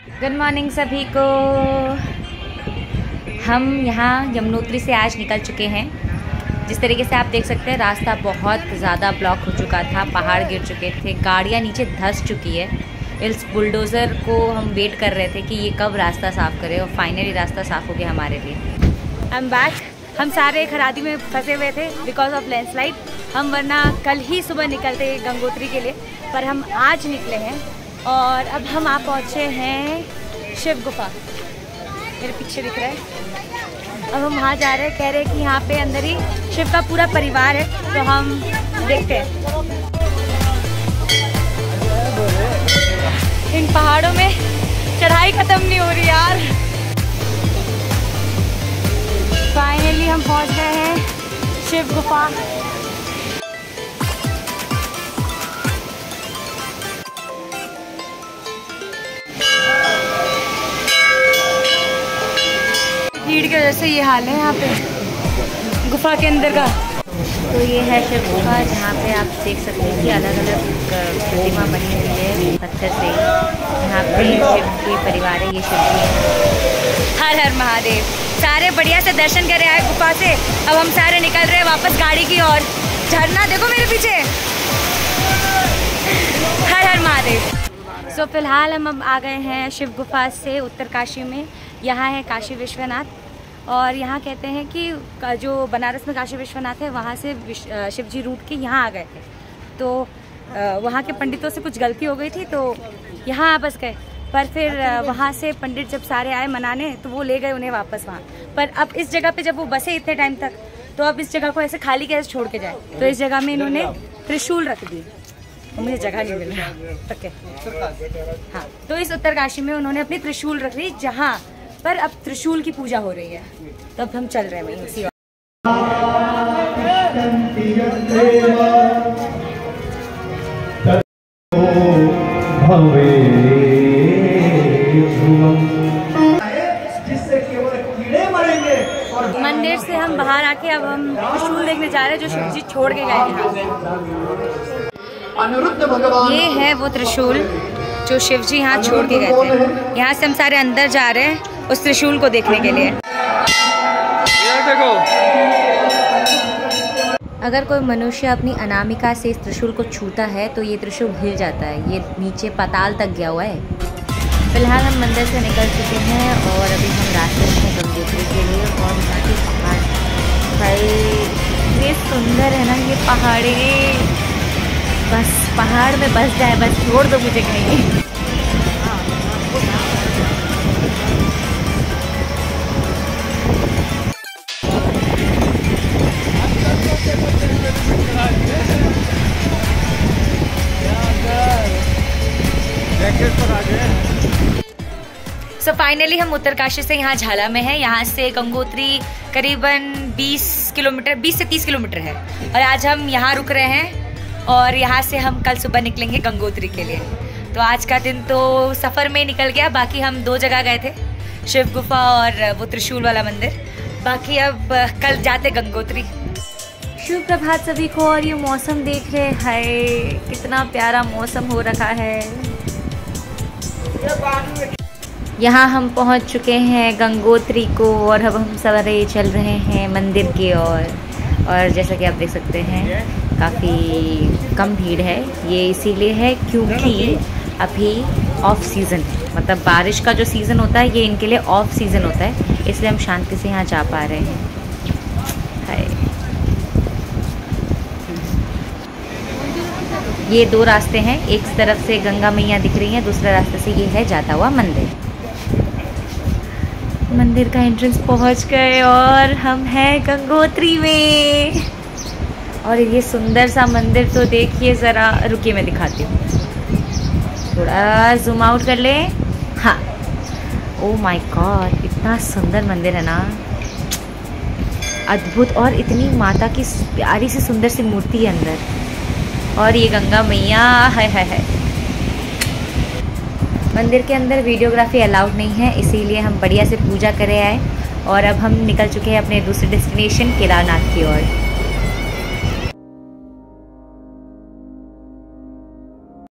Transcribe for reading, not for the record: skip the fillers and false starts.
Good morning सभी को। हम यहाँ यमुनोत्री से आज निकल चुके हैं। जिस तरीके से आप देख सकते हैं रास्ता बहुत ज़्यादा ब्लॉक हो चुका था, पहाड़ गिर चुके थे, गाड़ियाँ नीचे धंस चुकी है। इस बुलडोज़र को हम वेट कर रहे थे कि ये कब रास्ता साफ़ करे, और फाइनली रास्ता साफ़ हो गया हमारे लिए। I am back. हम सारे खरादी में फंसे हुए थे बिकॉज ऑफ लैंडस्लाइड। हम वरना कल ही सुबह निकलते गंगोत्री के लिए, पर हम आज निकले हैं और अब हम आ पहुँचे हैं शिव गुफा। मेरे पीछे दिख रहा है। अब हम वहाँ जा रहे हैं। कह रहे हैं कि यहाँ पे अंदर ही शिव का पूरा परिवार है, तो हम देखते हैं। इन पहाड़ों में चढ़ाई खत्म नहीं हो रही यार। फाइनली हम पहुँच गए हैं शिव गुफा। भीड़ की वजह से ये हाल है यहाँ पे गुफा के अंदर का। तो ये है शिव गुफा, जहाँ पे आप देख सकते हैं कि अलग अलग प्रतिमा बनी हुई है पत्थर से। यहाँ पे शिव के परिवार है, ये शिव जी है। हर हर महादेव। सारे बढ़िया से दर्शन करे आए गुफा से। अब हम सारे निकल रहे हैं वापस गाड़ी की ओर। झरना देखो मेरे पीछे। हर हर महादेव। सो फिलहाल हम अब आ गए हैं शिव गुफा से उत्तरकाशी में। यहाँ है काशी विश्वनाथ, और यहाँ कहते हैं कि जो बनारस में काशी विश्वनाथ है वहाँ से शिव जी रूट के यहाँ आ गए थे। तो वहाँ के पंडितों से कुछ गलती हो गई थी, तो यहाँ बस गए। पर फिर वहाँ से पंडित जब सारे आए मनाने, तो वो ले गए उन्हें वापस वहाँ। पर अब इस जगह पे जब वो बसे इतने टाइम तक, तो अब इस जगह को ऐसे खाली कैसे छोड़ के जाए। तो इस जगह में इन्होंने त्रिशूल रख दी, तो मुझे जगह नहीं मिल रहा। हाँ, तो इस उत्तरकाशी में उन्होंने अपनी त्रिशूल रख दी, जहाँ पर अब त्रिशूल की पूजा हो रही है। तो अब हम चल रहे हैं वहीं उसी। मंदिर से हम बाहर आके अब हम त्रिशूल देखने जा रहे हैं जो शिव जी छोड़ के गए थे। ये है वो त्रिशूल जो शिव जी यहाँ छोड़ के गए थे। यहाँ से हम सारे अंदर जा रहे हैं उस त्रिशूल को देखने के लिए। अगर कोई मनुष्य अपनी अनामिका से इस त्रिशूल को छूता है तो ये त्रिशूल हिल जाता है। ये नीचे पाताल तक गया हुआ है। फिलहाल हम मंदिर से निकल चुके हैं और अभी हम रास्ते में गंगोत्री के लिए। और यहाँ के पहाड़ भाई इतने सुंदर है ना ये पहाड़ी। बस पहाड़ में बस जाए, बस छोड़ दो मुझे कहीं। सो फाइनली हम उत्तरकाशी से यहाँ झाला में है। यहाँ से गंगोत्री करीबन 20 से 30 किलोमीटर है। और आज हम यहाँ रुक रहे हैं और यहाँ से हम कल सुबह निकलेंगे गंगोत्री के लिए। तो आज का दिन तो सफ़र में निकल गया। बाकी हम 2 जगह गए थे, शिव गुफा और वो त्रिशूल वाला मंदिर। बाकी अब कल जाते गंगोत्री। शुभ प्रभात सभी को। और ये मौसम देख रहे हैं, कितना प्यारा मौसम हो रखा है। यहाँ हम पहुँच चुके हैं गंगोत्री को और अब हम सारे चल रहे हैं मंदिर की ओर। और जैसा कि आप देख सकते हैं काफ़ी कम भीड़ है। ये इसीलिए है क्योंकि अभी ऑफ सीज़न है, मतलब बारिश का जो सीज़न होता है ये इनके लिए ऑफ सीज़न होता है, इसलिए हम शांति से यहाँ जा पा रहे हैं। हाय, ये 2 रास्ते हैं। एक तरफ से गंगा मैया दिख रही हैं, दूसरे रास्ते से ये है जाता हुआ मंदिर। मंदिर का एंट्रेंस पहुंच गए और हम हैं गंगोत्री में। और ये सुंदर सा मंदिर तो देखिए ज़रा, रुकिए मैं दिखाती हूँ। थोड़ा जूम आउट कर ले। हाँ, ओह माय गॉड, इतना सुंदर मंदिर है ना, अद्भुत। और इतनी माता की प्यारी सी सुंदर सी मूर्ति है अंदर। और ये गंगा मैया है। मंदिर के अंदर वीडियोग्राफी अलाउड नहीं है, इसीलिए हम बढ़िया से पूजा करे आए। और अब हम निकल चुके हैं अपने दूसरे डेस्टिनेशन केदारनाथ की ओर।